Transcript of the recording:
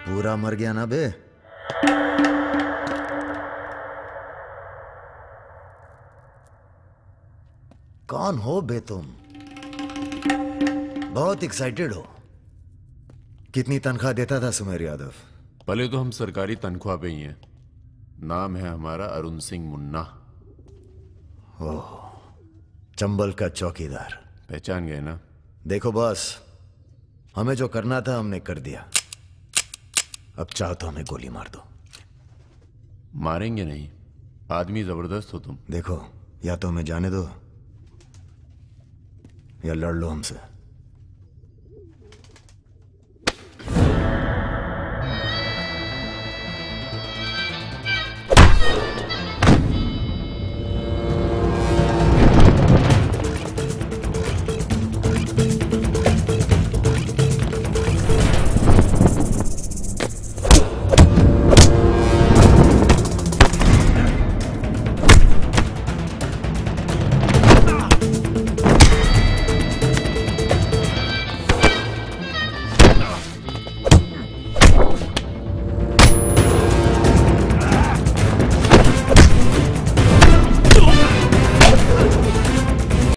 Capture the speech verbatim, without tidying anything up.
पूरा मर गया ना बे? कौन हो बे तुम? बहुत एक्साइटेड हो। कितनी तनख्वाह देता था सुमेर यादव? पहले तो हम सरकारी तनख्वाह पे ही हैं। नाम है हमारा अरुण सिंह मुन्ना। ओह, चंबल का चौकीदार। पहचान गए ना? देखो बॉस, हमें जो करना था हमने कर दिया। अब चाहो तो हमें गोली मार दो। मारेंगे नहीं, आदमी जबरदस्त हो तुम। देखो, या तो हमें जाने दो या लड़ लो हमसे।